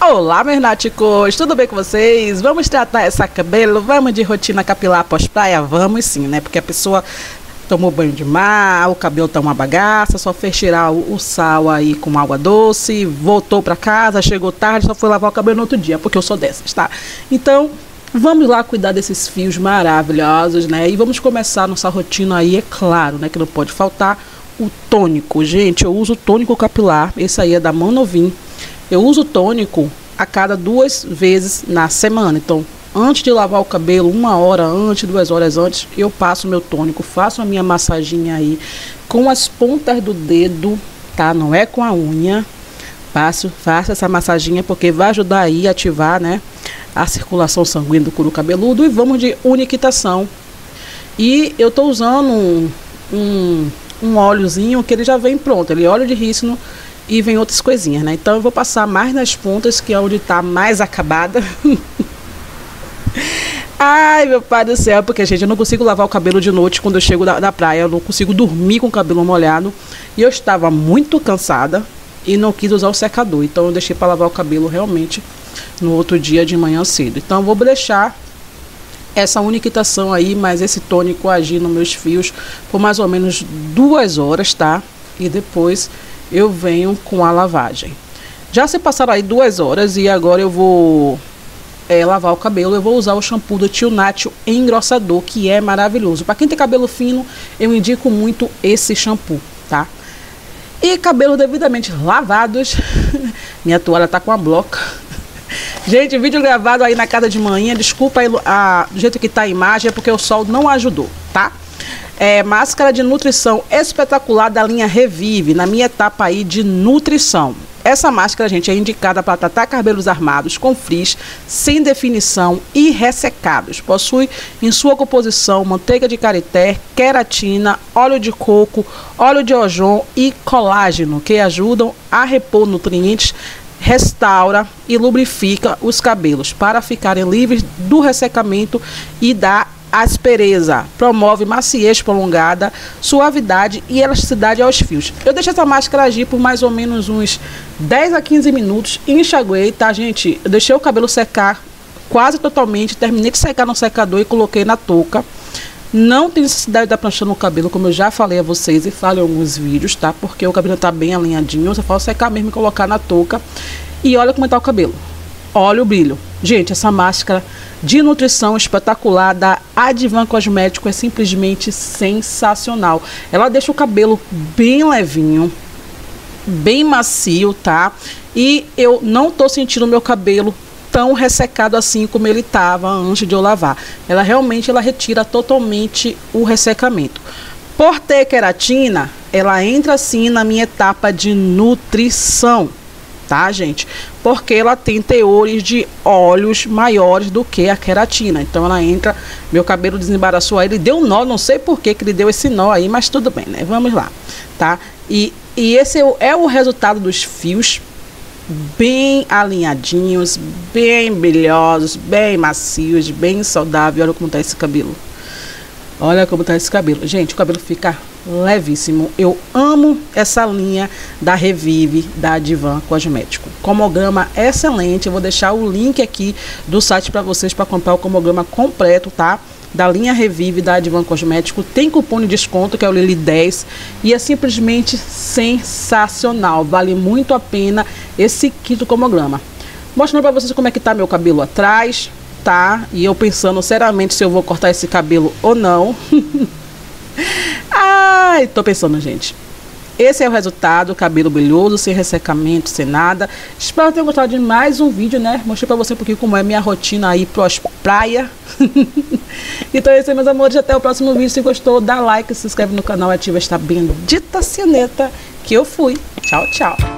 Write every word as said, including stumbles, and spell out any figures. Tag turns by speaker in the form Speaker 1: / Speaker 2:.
Speaker 1: Olá, meus náticos, tudo bem com vocês? Vamos tratar essa cabelo? Vamos de rotina capilar pós-praia? Vamos sim, né? Porque a pessoa tomou banho de mar, o cabelo tá uma bagaça, só fez tirar o, o sal aí com água doce, voltou pra casa, chegou tarde, só foi lavar o cabelo no outro dia, porque eu sou dessas, tá? Então, vamos lá cuidar desses fios maravilhosos, né? E vamos começar nossa rotina aí, é claro, né? Que não pode faltar o tônico. Gente, eu uso tônico capilar, esse aí é da Manovin. Eu uso tônico a cada duas vezes na semana. Então, antes de lavar o cabelo, uma hora antes, duas horas antes, eu passo meu tônico, faço a minha massaginha aí com as pontas do dedo, tá? Não é com a unha. Faço, faço essa massaginha porque vai ajudar aí a ativar, né, a circulação sanguínea do couro cabeludo. E vamos de uniquitação. E eu tô usando um, um, um óleozinho que ele já vem pronto. Ele é óleo de rícino. E vem outras coisinhas, né? Então eu vou passar mais nas pontas, que é onde tá mais acabada. Ai, meu pai do céu, porque, gente, eu não consigo lavar o cabelo de noite quando eu chego da, da praia. Eu não consigo dormir com o cabelo molhado. E eu estava muito cansada e não quis usar o secador. Então eu deixei para lavar o cabelo realmente no outro dia de manhã cedo. Então eu vou deixar essa uniquitação aí, mas esse tônico agir nos meus fios por mais ou menos duas horas, tá? E depois eu venho com a lavagem. Já se passaram aí duas horas e agora eu vou é, lavar o cabelo. Eu vou usar o shampoo do Tio Nacho engrossador, que é maravilhoso. Para quem tem cabelo fino, eu indico muito esse shampoo, tá? E cabelo devidamente lavados. Minha toalha tá com a bloca. Gente, vídeo gravado aí na casa de manhã. Desculpa aí, a, do jeito que tá a imagem, é porque o sol não ajudou, tá? É, máscara de nutrição espetacular da linha Revive, na minha etapa aí de nutrição. Essa máscara, gente, é indicada para tratar cabelos armados com frizz, sem definição e ressecados. Possui em sua composição manteiga de karité, queratina, óleo de coco, óleo de ojon e colágeno, que ajudam a repor nutrientes, restaura e lubrifica os cabelos para ficarem livres do ressecamento e da aspereza. Promove maciez prolongada, suavidade e elasticidade aos fios. Eu deixo essa máscara agir por mais ou menos uns dez a quinze minutos e enxaguei, tá, gente? Eu deixei o cabelo secar quase totalmente, terminei de secar no secador e coloquei na touca. Não tem necessidade de dar pranchando no cabelo, como eu já falei a vocês e falei em alguns vídeos, tá? Porque o cabelo tá bem alinhadinho, você pode secar mesmo e colocar na touca. E olha como tá o cabelo. Olha o brilho. Gente, essa máscara de nutrição espetacular da Advan Cosmético é simplesmente sensacional. Ela deixa o cabelo bem levinho, bem macio, tá? E eu não tô sentindo o meu cabelo tão ressecado assim como ele tava antes de eu lavar. Ela realmente ela retira totalmente o ressecamento. Por ter queratina, ela entra assim na minha etapa de nutrição, tá, gente? Porque ela tem teores de óleos maiores do que a queratina. Então ela entra, meu cabelo desembaraçou aí, ele deu um nó, não sei por que que ele deu esse nó aí, mas tudo bem, né? Vamos lá, tá? E, e esse é o, é o resultado dos fios bem alinhadinhos, bem brilhosos, bem macios, bem saudável. Olha como tá esse cabelo. Olha como tá esse cabelo. Gente, o cabelo fica levíssimo. Eu amo essa linha da Revive, da Advan Cosmético. Comograma excelente. Eu vou deixar o link aqui do site para vocês para comprar o comograma completo, tá? Da linha Revive, da Advan Cosmético. Tem cupom de desconto, que é o Lili dez. E é simplesmente sensacional. Vale muito a pena esse kit do comograma. Mostrando para vocês como é que tá meu cabelo atrás, tá? E eu pensando seriamente se eu vou cortar esse cabelo ou não. Ai, tô pensando, gente. Esse é o resultado, cabelo brilhoso, sem ressecamento, sem nada. Espero que tenham gostado de mais um vídeo, né? Mostrei pra você um pouquinho como é minha rotina aí pros praia. Então é isso aí, meus amores. Até o próximo vídeo. Se gostou, dá like, se inscreve no canal, ativa esta bendita sineta que eu fui. Tchau, tchau.